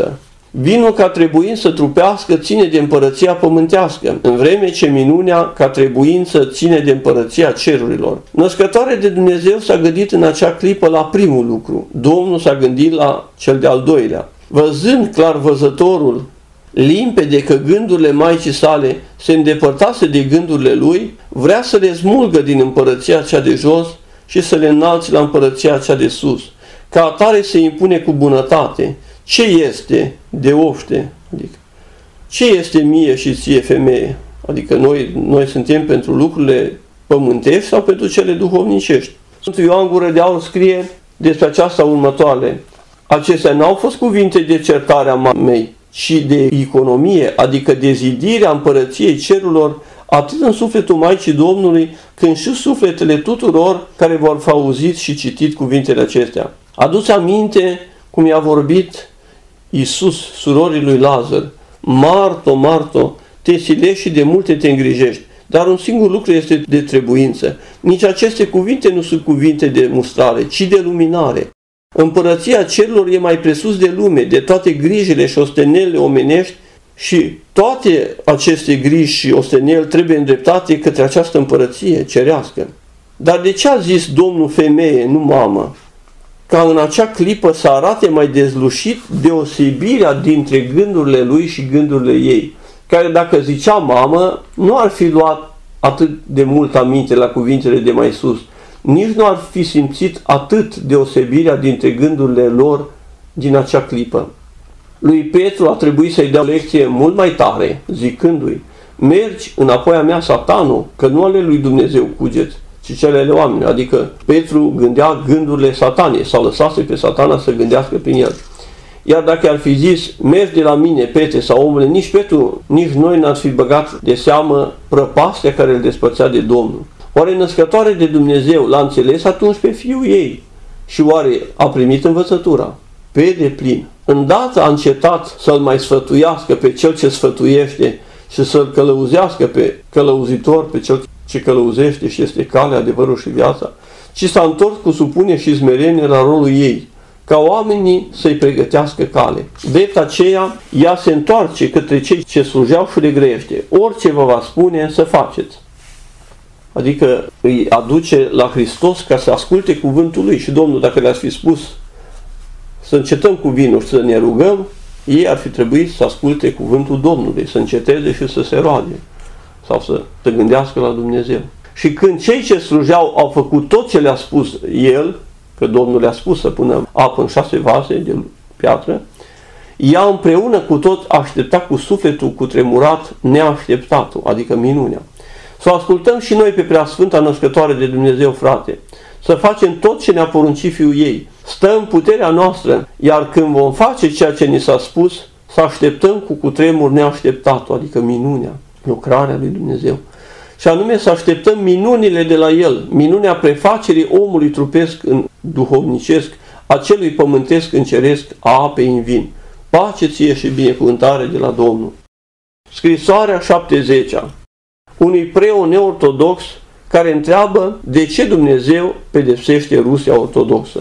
Vinul ca trebuință trupească ține de împărăția pământească, în vreme ce minunea ca trebuință ține de împărăția cerurilor. Născătoare de Dumnezeu s-a gândit în acea clipă la primul lucru, Domnul s-a gândit la cel de-al doilea. Văzând clar văzătorul limpede că gândurile Maicii sale se îndepărtase de gândurile lui, vrea să le smulgă din împărăția cea de jos și să le înalți la împărăția cea de sus. Ca atare se impune cu bunătate. Ce este de oște? Adică, ce este mie și ție, femeie? Adică noi suntem pentru lucrurile pământești sau pentru cele duhovnicești? Sfântul Ioan Gură de Aur scrie despre aceasta următoare. Acestea n-au fost cuvinte de certare a mamei, ci de economie, adică de zidirea împărăției cerurilor, atât în sufletul Maicii Domnului, cât și sufletele tuturor care vor fi auzit și citit cuvintele acestea. Adu-ți aminte cum i-a vorbit Iisus surorii lui Lazar. Marto, Marto, te silești și de multe te îngrijești, dar un singur lucru este de trebuință. Nici aceste cuvinte nu sunt cuvinte de mustrare, ci de luminare. Împărăția cerurilor e mai presus de lume, de toate grijile și ostenelele omenești, și toate aceste griji și osteneli trebuie îndreptate către această împărăție cerească. Dar de ce a zis Domnul femeie, nu mamă? Ca în acea clipă să arate mai dezlușit deosebirea dintre gândurile lui și gândurile ei, care dacă zicea mamă, nu ar fi luat atât de mult aminte la cuvintele de mai sus, nici nu ar fi simțit atât deosebirea dintre gândurile lor din acea clipă. Lui Petru a trebuit să-i dea o lecție mult mai tare, zicându-i, mergi înapoi a mea, Satanul, că nu ale lui Dumnezeu cugeți, ci cele ale oamenilor. Adică Petru gândea gândurile Satanei sau lăsase pe Satana să gândească prin el. Iar dacă ar fi zis, mergi de la mine, Petre sau omule, nici Petru, nici noi n-ar fi băgat de seamă prăpastia care îl despărțea de Domnul. Oare născătoare de Dumnezeu l-a înțeles atunci pe fiul ei? Și oare a primit învățătura? Pe deplin. Îndată a încetat să-l mai sfătuiască pe cel ce sfătuiește și să-l călăuzească pe călăuzitor, pe cel ce călăuzește și este calea, adevărul și viața, ci s-a întors cu supune și smerenie la rolul ei, ca oamenii să-i pregătească cale. Drept aceea, ea se întoarce către cei ce slujeau și le grăiește. Orice vă va spune, să faceți. Adică îi aduce la Hristos ca să asculte cuvântul lui. Și Domnul, dacă le-ați fi spus să încetăm cu vinul și să ne rugăm, ei ar fi trebuit să asculte cuvântul Domnului, să înceteze și să se roage sau să se gândească la Dumnezeu. Și când cei ce slujeau au făcut tot ce le-a spus el, că Domnul le-a spus să pună apă în 6 vase de piatră, ea împreună cu tot aștepta cu sufletul cutremurat neașteptatul, adică minunea. Să ascultăm și noi pe Preasfânta Născătoare de Dumnezeu, frate, să facem tot ce ne-a poruncit Fiul ei. Stă în puterea noastră, iar când vom face ceea ce ni s-a spus, să așteptăm cu cutremur neașteptatul, adică minunea, lucrarea lui Dumnezeu. Și anume să așteptăm minunile de la El, minunea prefacerii omului trupesc în duhovnicesc, a celui pământesc în ceresc, a apei în vin. Pace ție și binecuvântare de la Domnul. Scrisoarea 70-a unui preot neortodox care întreabă de ce Dumnezeu pedepsește Rusia ortodoxă.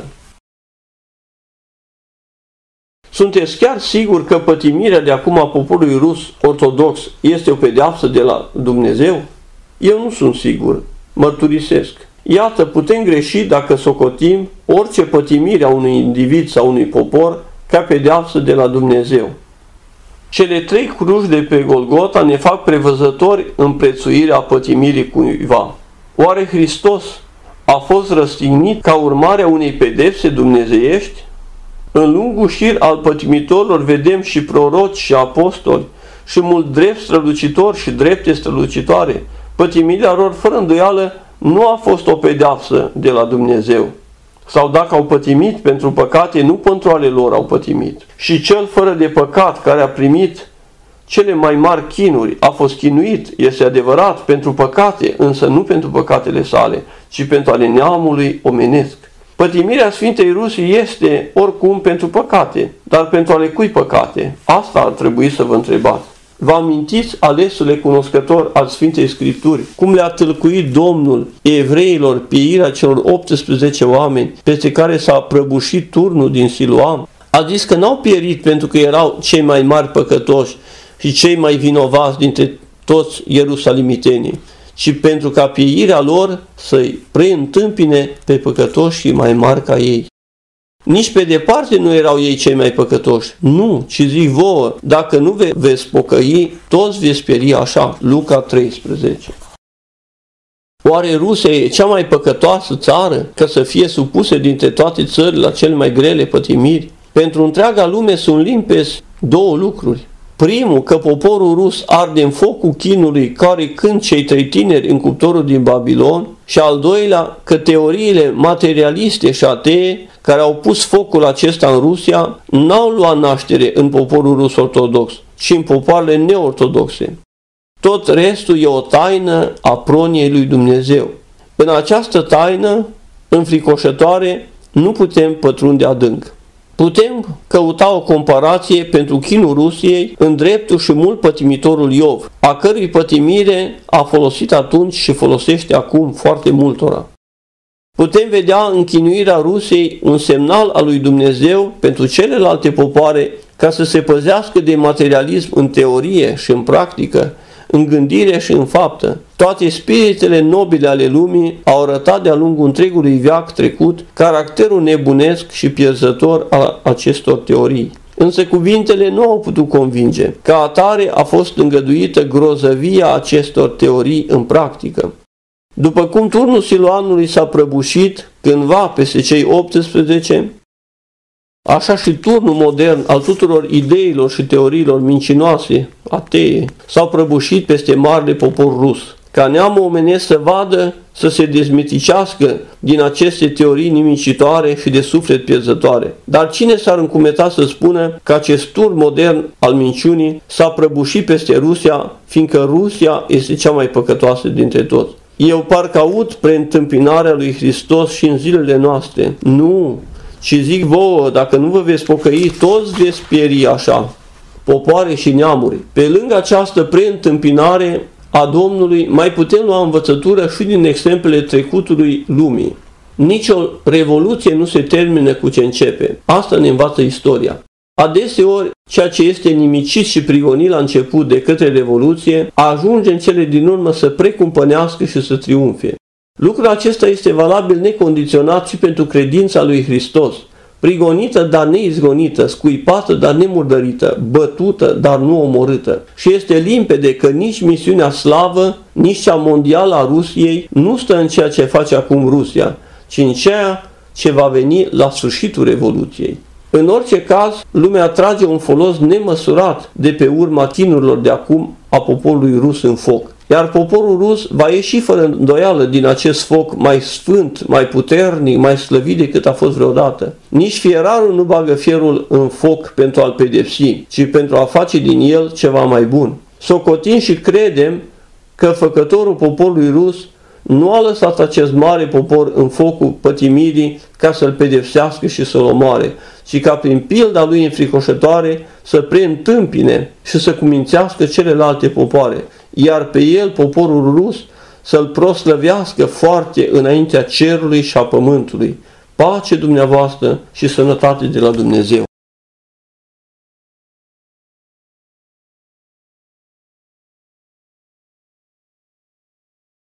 Sunteți chiar sigur că pătimirea de acum a poporului rus ortodox este o pedeapsă de la Dumnezeu? Eu nu sunt sigur, mărturisesc. Iată, putem greși dacă socotim orice pătimire a unui individ sau unui popor ca pedeapsă de la Dumnezeu. Cele 3 cruci de pe Golgota ne fac prevăzători în prețuirea pătimirii cuiva. Oare Hristos a fost răstignit ca urmare a unei pedepse dumnezeiești? În lungul șir al pătimitorilor vedem și proroci și apostoli și mult drept strălucitori și drepte strălucitoare. Pătimirea lor, fără îndoială, nu a fost o pedeapsă de la Dumnezeu. Sau dacă au pătimit pentru păcate, nu pentru ale lor au pătimit. Și cel fără de păcat care a primit cele mai mari chinuri a fost chinuit, este adevărat, pentru păcate, însă nu pentru păcatele sale, ci pentru ale neamului omenesc. Pătimirea Sfintei Rusii este oricum pentru păcate, dar pentru ale cui păcate? Asta ar trebui să vă întrebați. Vă amintiți, alesule cunoscător al Sfintei Scripturi, cum le-a tâlcuit Domnul evreilor pieirea celor 18 oameni peste care s-a prăbușit turnul din Siloam? A zis că n-au pierit pentru că erau cei mai mari păcătoși și cei mai vinovați dintre toți ierusalimitenii, ci pentru ca pieirea lor să-i preîntâmpine pe păcătoșii mai mari ca ei. Nici pe departe nu erau ei cei mai păcătoși. Nu, ci zic vouă, dacă nu veți pocăi, toți veți pieri așa. Luca 13. Oare Rusia e cea mai păcătoasă țară ca să fie supuse dintre toate țările la cele mai grele pătimiri? Pentru întreaga lume sunt limpezi două lucruri. Primul, că poporul rus arde în focul chinului care cânt cei 3 tineri în cuptorul din Babilon, și al doilea, că teoriile materialiste și atee care au pus focul acesta în Rusia n-au luat naștere în poporul rus ortodox, ci în popoarele neortodoxe. Tot restul e o taină a proniei lui Dumnezeu. În această taină înfricoșătoare nu putem pătrunde adânc. Putem căuta o comparație pentru chinul Rusiei în dreptul și mult pătimitorul Iov, a cărui pătimire a folosit atunci și folosește acum foarte multora. Putem vedea în chinuirea Rusiei un semnal al lui Dumnezeu pentru celelalte popoare ca să se păzească de materialism în teorie și în practică, în gândire și în faptă. Toate spiritele nobile ale lumii au arătat de-a lungul întregului veac trecut caracterul nebunesc și pierzător al acestor teorii. Însă cuvintele nu au putut convinge. Ca atare a fost îngăduită grozăvia acestor teorii în practică. După cum turnul Siloanului s-a prăbușit cândva peste cei 18, așa și turnul modern al tuturor ideilor și teoriilor mincinoase, atee, s-au prăbușit peste marele popor rus, ca neamul omenesc să vadă, să se dezmiticească din aceste teorii nimicitoare și de suflet pierzătoare. Dar cine s-ar încumeta să spună că acest turn modern al minciunii s-a prăbușit peste Rusia, fiindcă Rusia este cea mai păcătoasă dintre toți? Eu parcă aud preîntâmpinarea lui Hristos și în zilele noastre. Nu! Și zic vouă, dacă nu vă veți pocăi, toți veți pieri așa, popoare și neamuri. Pe lângă această preîntâmpinare a Domnului, mai putem lua învățătură și din exemplele trecutului lumii. Nici o revoluție nu se termină cu ce începe. Asta ne învață istoria. Adeseori, ceea ce este nimicit și prigonit la început de către revoluție, ajunge în cele din urmă să precumpănească și să triumfe. Lucrul acesta este valabil necondiționat și pentru credința lui Hristos, prigonită, dar neizgonită, scuipată, dar nemurdărită, bătută, dar nu omorâtă. Și este limpede că nici misiunea slavă, nici cea mondială a Rusiei nu stă în ceea ce face acum Rusia, ci în ceea ce va veni la sfârșitul Revoluției. În orice caz, lumea trage un folos nemăsurat de pe urma chinurilor de acum a poporului rus în foc. Iar poporul rus va ieși fără îndoială din acest foc mai sfânt, mai puternic, mai slăvit decât a fost vreodată. Nici fierarul nu bagă fierul în foc pentru a-l pedepsi, ci pentru a face din el ceva mai bun. Socotim și credem că făcătorul poporului rus nu a lăsat acest mare popor în focul pătimirii ca să-l pedepsească și să-l omoare, ci ca prin pilda lui înfricoșătoare să preîntâmpine și să cumințească celelalte popoare, iar pe el, poporul rus, să-l proslăvească foarte înaintea cerului și a pământului. Pace dumneavoastră și sănătate de la Dumnezeu!